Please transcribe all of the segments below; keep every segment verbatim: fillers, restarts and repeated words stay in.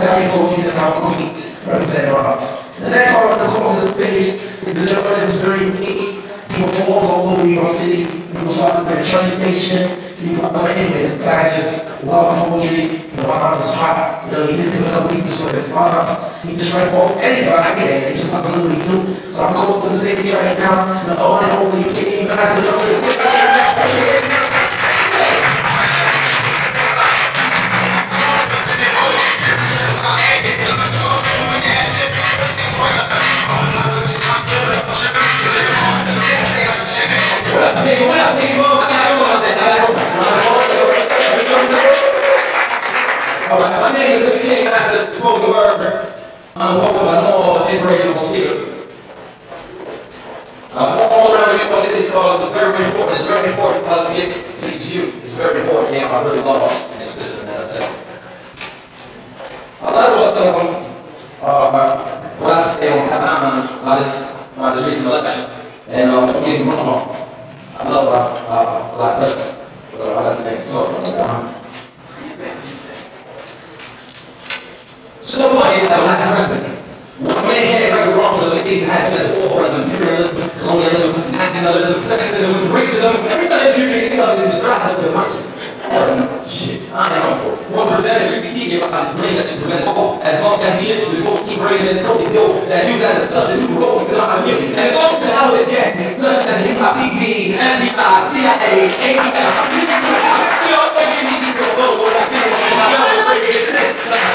value poetry that our poets represent us. The next part of the course of this page is the gentleman who's very unique. He performs all over New York City. He performs at the train station. He performs anyway. This guy just loves poetry. You know, on his heart. You know, he did a couple weeks with his moms. He just writes poems anywhere I get it. He just loves literally too. So I'm close to the stage right now. The one and only King Master of this. Hey, what up, people? I gotta go out there. I gotta go. Alright, my name is King Master Spoken Word. I'm hoping I'm more inspirational speaker. I'm all around New York City because it's very important. It's very important because I get to speak to you. It's very important. Yeah, I really love us and system, as I said. A lot of us, um, uh, what I say on Kapotheosis, on this, on this recent election, and um, don't get me wrong. I love our, our black president, but uh, that's the next talk. Somebody is a black president. One man can't right or wrong, so the nation has been at the forefront of imperialism, colonialism, nationalism, sexism, racism, everything you can think of in this rise of democracy. Shit, I ain't on for it. One presented, you can keep your eyes dreams that you present as long as he ships and goes keep bringing this code dough that's used as a substitute for going to my community. And as long as the outlet gangs, such as the P O E T, N B I, C I A, A C S, you know, what you need to go low, what I did, and I'm not afraid to get this.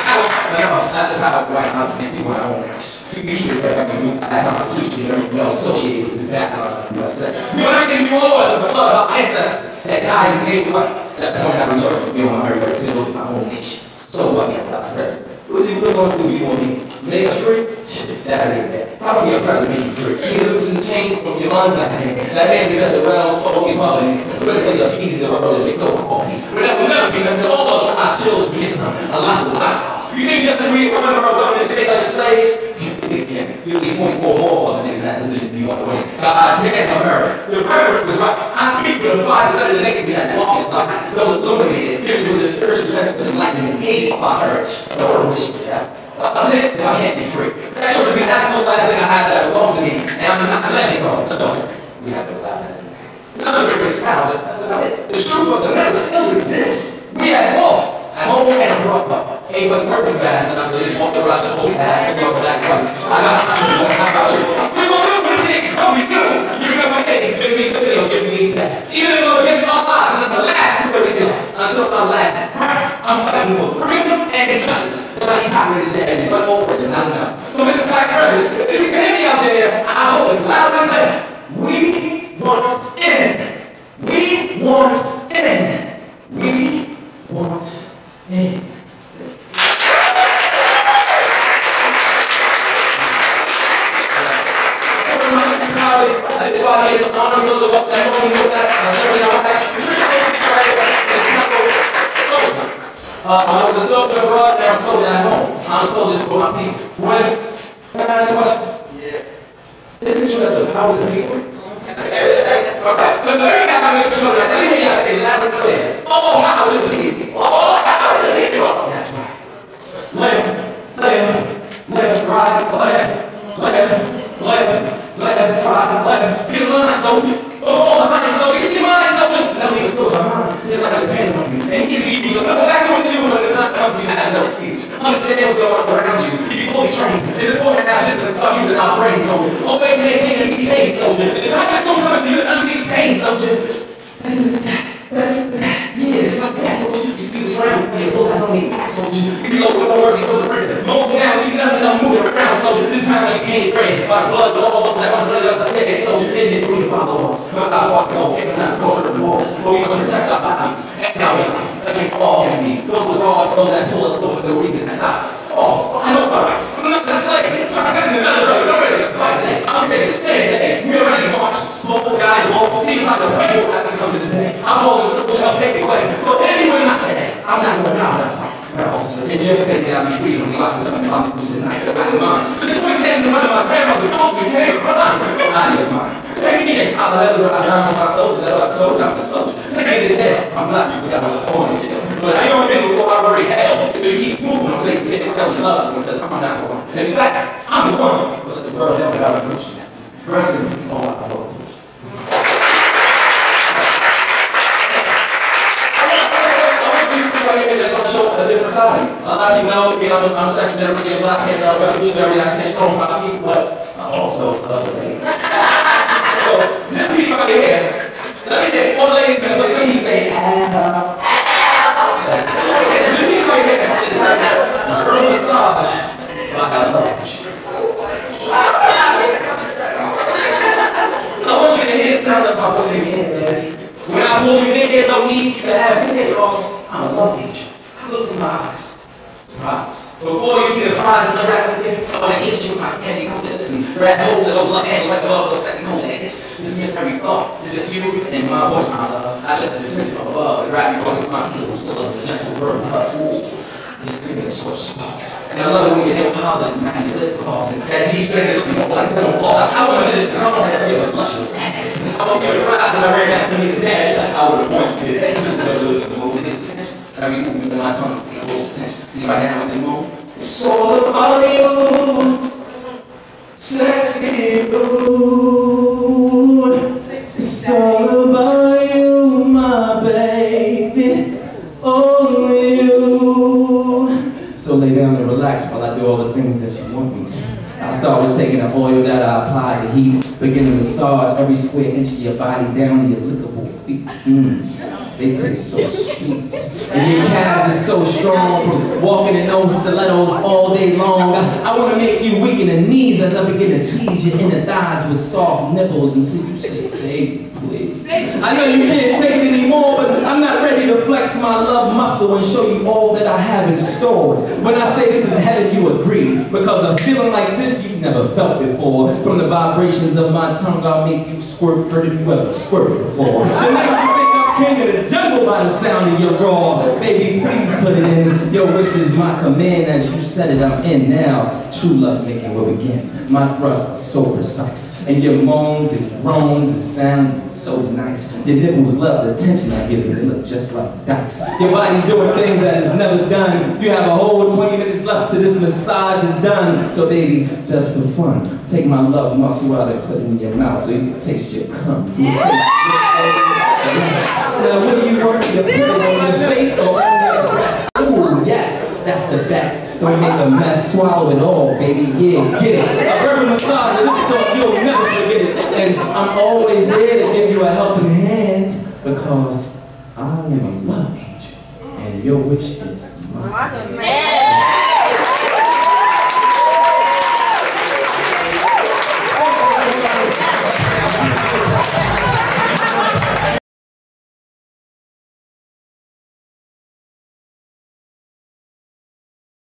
No, not the power of white house, maybe what I want. You can keep it right back and I constitution and everything else associated with this background. You know, everything you all was the blood of our ancestors that died and gave away. At that point, I rejoice to be on my very to look at my own nation. So what, yeah, I'm president. What is he really going to do? You want me to make us free? Shit, that ain't that. How can your president make you free? You loosen the chains from your mind back here. That man is just a round spoken mother. But it is a easy to run with a big so-called peace. But that will never be until all of our children get some. A lot of life. You think just as we remember our women and make us slaves? You'll be twenty-four more of an exact decision you want to win. God damn America. The rhetoric was right. I speak for the five percent of the nation that walk in life. Those illuminated, giving you the spiritual sense of enlightenment and hated by courage. The word wish you have. I said I can't be free. That shows me the absolute last thing I have that belongs to me. And I'm not letting it go. So we have to allow that. It's not a very style, but that's about it. The truth of the matter still exists. We had war. At home and abroad. It was working fast, and I just walked around the whole time and go black ones. I got to see what's about you. We won't do what it takes to come me through. You got my head, give me the video, give me that. Even though against all odds, I'm the last to really do until my last breath. I'm fighting for freedom and justice. The money power is dead, but over is not enough. So, Mister Black President, if you can hear me out there, I hope it's loud and clear. We want in. We want in. We want in. Everybody is an honor to look up that home with that. I certainly don't have uh, I was a soldier abroad and I'm a soldier at home. I'm a soldier for my people. When, can I ask a question? Yeah. Isn't it true that the powers of the people? Okay, so the very guy I'm going to show you, let me hear you say loud and clear. All powers of the people. All powers of the people. That's right. Live, live, live, right, live, live, live. Let them try, let them get a line soldier. Oh, behind soldier, get your mind soldier. Now he's still behind. It's like it depends on you. And he gives you some other factor to do when it's not comes you have no skills. Understand what's going on around you. You be fully trained. It's important to have this and start using our brain soldier. Always maintain and be safe soldier. The time is going to come to you unleash pain soldier. Yeah, it's like that soldier. You see the surrounding you. Those eyes only back soldier. You know with no mercy, goes around. No down, you see nothing else moving around soldier. This time like you can't pray. By blood, all those that was running up to pay soldier. Vision through the follow-ups. But I walk on, giving out closer to the walls. But we must protect our bodies. And now we against all enemies. Those abroad, those that pull us over the reason to stop us. False. I know about us. I'm not the slave. So I'm catching another drug. I'm ready to fight today. I'm ready to stay today. We're ready to march. Smoke guys, walk. People trying to pray what after comes to this day. I'm holding simple jump paper way. So anyway, I said, I'm not going out of that. And Jeff said that I'll be free when we watch something about this tonight. I didn't mind. So this point said to one of my grandmother's home, we came crying. I didn't mind. Take me in. I'm a leather, I drown my soldiers. I soldier, I'm a soldier. Second is dead. I'm black. We got a whole in jail. But I don't remember what I already had. So you keep moving, say, yeah, what else you love? Because I'm not the one. And in fact, I'm the one. But let the world know that I'm pushing. Rest in peace, all my thoughts. Show a different side. A lot of you know, you know, I'm second generation black and uh, revolutionary. I stay strong by people, but I also love the ladies. So this piece right here, let me get all ladies and let me say, ah. This piece right here is a girl massage like I love you. I want you to hear something about what's in here, baby. When I pull you niggas on me, you can have it because I'm a love agent. Look in my eyes. Smiles. Before you see the prize in the rapper's gift, I want to hit you with my candy coated and grab hold of those little hands like love, those sexy cold hands. Dismiss every thought. It's just you and my voice, my love. I just descended from above and grab you on my soul. Still loves a gentle word, but this thing is so soft. And I love it when your nail polish and match your lip gloss. And that G-string is looking like dental floss. I want to just come and give a luscious ass. I want you to rise and I ran after me to dash. I would have wanted you to never listen to movement attention. Every movement in my song, it holds attention. See right now in this moment? It's all about you. Sexy mood. It's all about you, my baby. Only you. So lay down and relax while I do all the things that you want me to. I start with taking the oil that I apply to heat, begin to massage every square inch of your body down to your lickable feet. Mm. They taste so sweet. And your calves are so strong from walking in those stilettos all day long. I, I want to make you weak in the knees as I begin to tease your inner thighs with soft nipples until you say, baby, please. I know you can't take it anymore, but I'm not ready to flex my love muscle and show you all that I have in store. When I say this is heaven, you agree, because a feeling like this you've never felt before. From the vibrations of my tongue, I'll make you squirt further than you ever squirted before. It makes you think I'm king of the jungle by the sound of your roar. Baby, please put it in. Your wish is my command. As you said it, I'm in now. True love making will begin. My thrust is so precise, and your moans and groans and sound so nice. Your nipples love the attention I give you. They look just like dice. Your body's doing things that it's never done. You have a whole twenty minutes left till this massage is done. So baby, just for fun, take my love muscle out and put it in your mouth so you can taste your cum. You can taste yes. Now what do you want me to put it on your face or on your breast? Ooh, yes, that's the best. Don't make a mess, swallow it all, baby. Yeah, get it. A verbal massage of this song, you'll never forget it. And I'm always there to give you a helping hand because I am a love angel, and your wish is mine.